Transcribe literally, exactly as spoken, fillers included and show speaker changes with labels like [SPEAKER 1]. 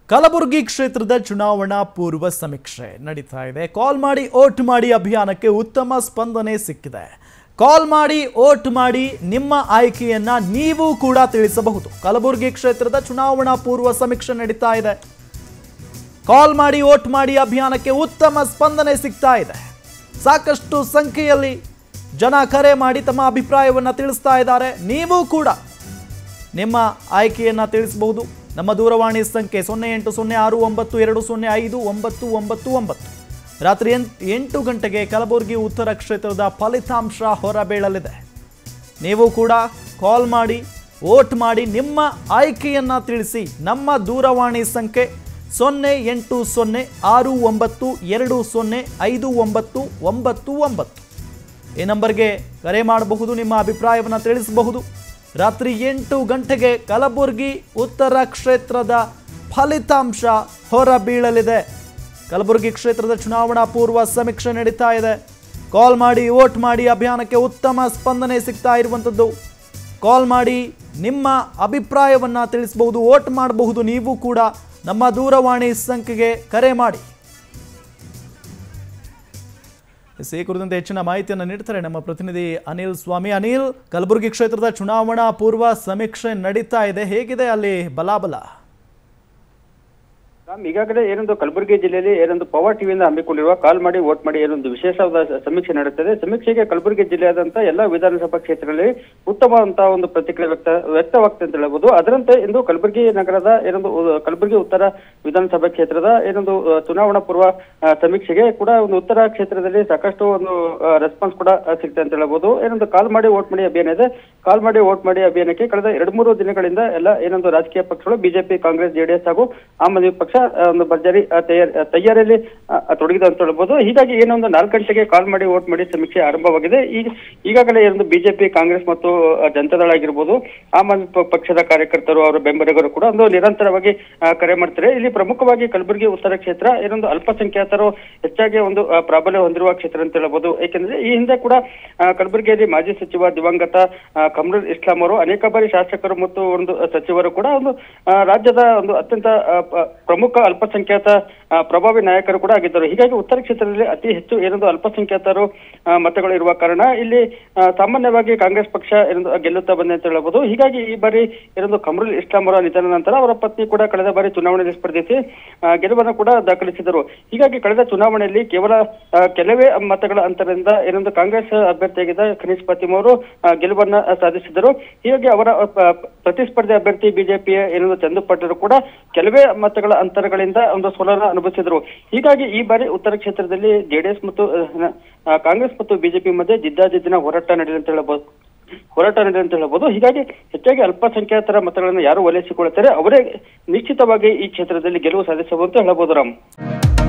[SPEAKER 1] ಕಲಬುರಗಿ ಕ್ಷೇತ್ರದ ಚುನಾವಣಾ ಪೂರ್ವ ಸಮೀಕ್ಷೆ ನಡೀತಾ ಇದೆ. ಕಾಲ್ ಮಾಡಿ ವೋಟ್ ಮಾಡಿ ಅಭಿಯಾನಕ್ಕೆ ಉತ್ತಮ ಸ್ಪಂದನೆ ಸಿಕ್ಕಿದೆ. ಕಾಲ್ ಮಾಡಿ ವೋಟ್ ಮಾಡಿ ನಿಮ್ಮ ಆಯ್ಕೆಯನ್ನ ನೀವು ಕೂಡ ತಿಳಿಸಬಹುದು. ಕಲಬುರಗಿ ಕ್ಷೇತ್ರದ ಚುನಾವಣಾ ಪೂರ್ವ ಸಮೀಕ್ಷೆ ನಡೀತಾ ಇದೆ. ಕಾಲ್ ಮಾಡಿ ವೋಟ್ ಮಾಡಿ ಅಭಿಯಾನಕ್ಕೆ ಉತ್ತಮ ಸ್ಪಂದನೆ ಸಿಗ್ತಾ ಇದೆ. ಸಾಕಷ್ಟು ಸಂಖ್ಯೆಯಲ್ಲಿ ಜನ ಕರೆ ಮಾಡಿ ತಮ್ಮ ಅಭಿಪ್ರಾಯವನ್ನ ತಿಳಿಸ್ತಾ ಇದ್ದಾರೆ. ನೀವು ಕೂಡ ನಿಮ್ಮ ಆಯ್ಕೆಯನ್ನ ತಿಳಿಸಬಹುದು. ನಮ್ಮ ದೂರವಾಣಿ ಸಂಖ್ಯೆ ಸೊನ್ನೆ ಎಂಟು ಸೊನ್ನೆ ಆರು ಒಂಬತ್ತು ಎರಡು ಸೊನ್ನೆ ಐದು ಒಂಬತ್ತು ಒಂಬತ್ತು ಒಂಬತ್ತು. ರಾತ್ರಿ ಎಂಟು ಗಂಟೆಗೆ ಕಲಬುರಗಿ ಉತ್ತರ ಕ್ಷೇತ್ರದ ಫಲಿತಾಂಶ ಹೊರಬೀಳಲಿದೆ. ನೀವು ಕೂಡ ಕಾಲ್ ಮಾಡಿ ವೋಟ್ ಮಾಡಿ ನಿಮ್ಮ ಆಯ್ಕೆಯನ್ನ ತಿಳಿಸಿ. ನಮ್ಮ ದೂರವಾಣಿ ಸಂಖ್ಯೆ ಸೊನ್ನೆ ಎಂಟು ಸೊನ್ನೆ ಆರು ಒಂಬತ್ತು ಎರಡು ಸೊನ್ನೆ ಐದು ಒಂಬತ್ತು ಒಂಬತ್ತು ಒಂಬತ್ತು. ಈ ನಂಬರ್ಗೆ ಕರೆ ಮಾಡಬಹುದು, ನಿಮ್ಮ ಅಭಿಪ್ರಾಯವನ್ನು ತಿಳಿಸಬಹುದು. ರಾತ್ರಿ ಎಂಟು ಗಂಟೆಗೆ ಕಲಬುರಗಿ ಉತ್ತರ ಕ್ಷೇತ್ರದ ಫಲಿತಾಂಶ ಹೊರಬೀಳಲಿದೆ. ಕಲಬುರಗಿ ಕ್ಷೇತ್ರದ ಚುನಾವಣಾ ಪೂರ್ವ ಸಮೀಕ್ಷೆ ನಡೀತಾ ಇದೆ. ಕಾಲ್ ಮಾಡಿ ವೋಟ್ ಮಾಡಿ ಅಭಿಯಾನಕ್ಕೆ ಉತ್ತಮ ಸ್ಪಂದನೆ ಸಿಗ್ತಾ ಇರುವಂಥದ್ದು. ಕಾಲ್ ಮಾಡಿ ನಿಮ್ಮ ಅಭಿಪ್ರಾಯವನ್ನು ತಿಳಿಸಬಹುದು, ವೋಟ್ ಮಾಡಬಹುದು. ನೀವು ಕೂಡ ನಮ್ಮ ದೂರವಾಣಿ ಸಂಖ್ಯೆಗೆ ಕರೆ ಮಾಡಿ. ಈ ಕುರಿತಂತೆ ಹೆಚ್ಚಿನ ಮಾಹಿತಿಯನ್ನು ನೀಡ್ತಾರೆ ನಮ್ಮ ಪ್ರತಿನಿಧಿ ಅನಿಲ್ ಸ್ವಾಮಿ. ಅನಿಲ್, ಕಲಬುರಗಿ ಕ್ಷೇತ್ರದ ಚುನಾವಣಾ ಪೂರ್ವ ಸಮೀಕ್ಷೆ ನಡೀತಾ ಇದೆ, ಹೇಗಿದೆ ಅಲ್ಲಿ ಬಲಾಬಲ?
[SPEAKER 2] ಈಗಾಗಲೇ ಏನೊಂದು ಕಲಬುರಗಿ ಜಿಲ್ಲೆಯಲ್ಲಿ ಏನೊಂದು ಪವರ್ ಟಿವಿಯಿಂದ ಹಮ್ಮಿಕೊಂಡಿರುವ ಕಾಲ್ ಮಾಡಿ ವೋಟ್ ಮಾಡಿ ಏನೊಂದು ವಿಶೇಷವಾದ ಸಮೀಕ್ಷೆ ನಡೆಯುತ್ತದೆ. ಸಮೀಕ್ಷೆಗೆ ಕಲಬುರಗಿ ಜಿಲ್ಲೆಯಾದಂತಹ ಎಲ್ಲಾ ವಿಧಾನಸಭಾ ಕ್ಷೇತ್ರಗಳಲ್ಲಿ ಉತ್ತಮವಂತಹ ಒಂದು ಪ್ರತಿಕ್ರಿಯೆ ವ್ಯಕ್ತ ವ್ಯಕ್ತವಾಗ್ತದೆ ಅಂತ ಹೇಳಬಹುದು. ಅದರಂತೆ ಇಂದು ಕಲಬುರಗಿ ನಗರದ ಏನೊಂದು ಕಲಬುರಗಿ ಉತ್ತರ ವಿಧಾನಸಭಾ ಕ್ಷೇತ್ರದ ಏನೊಂದು ಚುನಾವಣಾ ಪೂರ್ವ ಸಮೀಕ್ಷೆಗೆ ಕೂಡ ಒಂದು ಉತ್ತರ ಕ್ಷೇತ್ರದಲ್ಲಿ ಸಾಕಷ್ಟು ಒಂದು ರೆಸ್ಪಾನ್ಸ್ ಕೂಡ ಸಿಗ್ತದೆ ಅಂತ ಹೇಳಬಹುದು. ಏನೊಂದು ಕಾಲ್ ಮಾಡಿ ವೋಟ್ ಮಾಡಿ ಅಭಿಯಾನ ಇದೆ. ಕಾಲ್ ಮಾಡಿ ವೋಟ್ ಮಾಡಿ ಅಭಿಯಾನಕ್ಕೆ ಕಳೆದ ಎರಡು ಮೂರು ದಿನಗಳಿಂದ ಎಲ್ಲ ಏನೊಂದು ರಾಜಕೀಯ ಪಕ್ಷಗಳು ಬಿಜೆಪಿ, ಕಾಂಗ್ರೆಸ್, ಜೆಡಿಎಸ್ ಹಾಗೂ ಆಮ್ ಆದ್ಮಿ ಪಕ್ಷ ಒಂದು ಭರ್ಜರಿ ತಯಾರಿಯಲ್ಲಿ ತೊಡಗಿದೆ ಅಂತ ಹೇಳ್ಬೋದು. ಹೀಗಾಗಿ ಏನೊಂದು ನಾಲ್ಕು ಗಂಟೆಗೆ ಕಾಲ್ ಮಾಡಿ ವೋಟ್ ಮಾಡಿ ಸಮೀಕ್ಷೆ ಆರಂಭವಾಗಿದೆ. ಈಗ ಈಗಾಗಲೇ ಏನೊಂದು ಬಿಜೆಪಿ, ಕಾಂಗ್ರೆಸ್ ಮತ್ತು ಜನತಾದಳ ಆಗಿರ್ಬೋದು, ಆಮ್ ಆದ್ಮಿ ಪಕ್ಷದ ಕಾರ್ಯಕರ್ತರು, ಅವರ ಬೆಂಬಲಿಗರು ಕೂಡ ಒಂದು ನಿರಂತರವಾಗಿ ಕರೆ ಮಾಡ್ತಾರೆ. ಇಲ್ಲಿ ಪ್ರಮುಖವಾಗಿ ಕಲಬುರಗಿ ಉತ್ತರ ಕ್ಷೇತ್ರ ಏನೊಂದು ಅಲ್ಪಸಂಖ್ಯಾತರು ಹೆಚ್ಚಾಗಿ ಒಂದು ಪ್ರಾಬಲ್ಯ ಹೊಂದಿರುವ ಕ್ಷೇತ್ರ ಅಂತ ಹೇಳ್ಬೋದು. ಏಕೆಂದ್ರೆ ಈ ಹಿಂದೆ ಕೂಡ ಕಲಬುರಗಿಯಲ್ಲಿ ಮಾಜಿ ಸಚಿವ ದಿವಂಗತ ಕಮರುಲ್ ಇಸ್ಲಾಂ ಅವರು ಅನೇಕ ಬಾರಿ ಶಾಸಕರು ಮತ್ತು ಒಂದು ಸಚಿವರು ಕೂಡ ಒಂದು ರಾಜ್ಯದ ಒಂದು ಅತ್ಯಂತ ಪ್ರಮುಖ ಅಲ್ಪಸಂಖ್ಯಾತ ಪ್ರಭಾವಿ ನಾಯಕರು ಕೂಡ ಆಗಿದ್ದರು. ಹೀಗಾಗಿ ಉತ್ತರ ಕ್ಷೇತ್ರದಲ್ಲಿ ಅತಿ ಹೆಚ್ಚು ಏನೊಂದು ಅಲ್ಪಸಂಖ್ಯಾತರು ಮತಗಳು ಇರುವ ಕಾರಣ ಇಲ್ಲಿ ಸಾಮಾನ್ಯವಾಗಿ ಕಾಂಗ್ರೆಸ್ ಪಕ್ಷ ಏನೊಂದು ಗೆಲ್ಲುತ್ತಾ ಬಂದೆ ಅಂತ ಹೇಳಬಹುದು. ಹೀಗಾಗಿ ಈ ಬಾರಿ ಏನೊಂದು ಕಮರುಲ್ ಇಸ್ಲಾಂ ಅವರ ನಿಧನ ನಂತರ ಅವರ ಪತ್ನಿ ಕೂಡ ಕಳೆದ ಬಾರಿ ಚುನಾವಣೆಯಲ್ಲಿ ಸ್ಪರ್ಧಿಸಿ ಗೆಲುವನ್ನು ಕೂಡ ದಾಖಲಿಸಿದರು. ಹೀಗಾಗಿ ಕಳೆದ ಚುನಾವಣೆಯಲ್ಲಿ ಕೇವಲ ಕೆಲವೇ ಮತಗಳ ಅಂತರದಿಂದ ಏನೊಂದು ಕಾಂಗ್ರೆಸ್ ಅಭ್ಯರ್ಥಿಯಾಗಿದ್ದ ಖನೀಜ್ ಫಾತಿಮಾ ಅವರು ಗೆಲುವನ್ನ ಸಾಧಿಸಿದರು. ಹೀಗಾಗಿ ಅವರ ಪ್ರತಿಸ್ಪರ್ಧಿ ಅಭ್ಯರ್ಥಿ ಬಿಜೆಪಿಯ ಏನೊಂದು ಚಂದು ಪಾಟೀಲ್ ಕೂಡ ಕೆಲವೇ ಮತಗಳ ಅಂತರಗಳಿಂದ ಒಂದು ಸೋಲನ್ನ ಅನುಭವಿಸಿದರು. ಹೀಗಾಗಿ ಈ ಬಾರಿ ಉತ್ತರ ಕ್ಷೇತ್ರದಲ್ಲಿ ಜೆಡಿಎಸ್ ಮತ್ತು ಕಾಂಗ್ರೆಸ್ ಮತ್ತು ಬಿಜೆಪಿ ಮಧ್ಯೆ ಜಿದ್ದಾಜಿದ್ದಿನ ಹೋರಾಟ ನಡೆದಿದೆ ಅಂತ ಹೇಳಬಹುದು ಹೋರಾಟ ನಡೆದಿದೆ ಅಂತ ಹೇಳಬಹುದು. ಹೀಗಾಗಿ ಹೆಚ್ಚಾಗಿ ಅಲ್ಪಸಂಖ್ಯಾತರ ಮತಗಳನ್ನು ಯಾರು ಓಲೈಸಿಕೊಳ್ಳುತ್ತಾರೆ ಅವರೇ ನಿಶ್ಚಿತವಾಗಿ ಈ ಕ್ಷೇತ್ರದಲ್ಲಿ ಗೆಲುವು ಸಾಧಿಸಬಹುದು ಅಂತ ಹೇಳಬಹುದು. ರಾಮ್.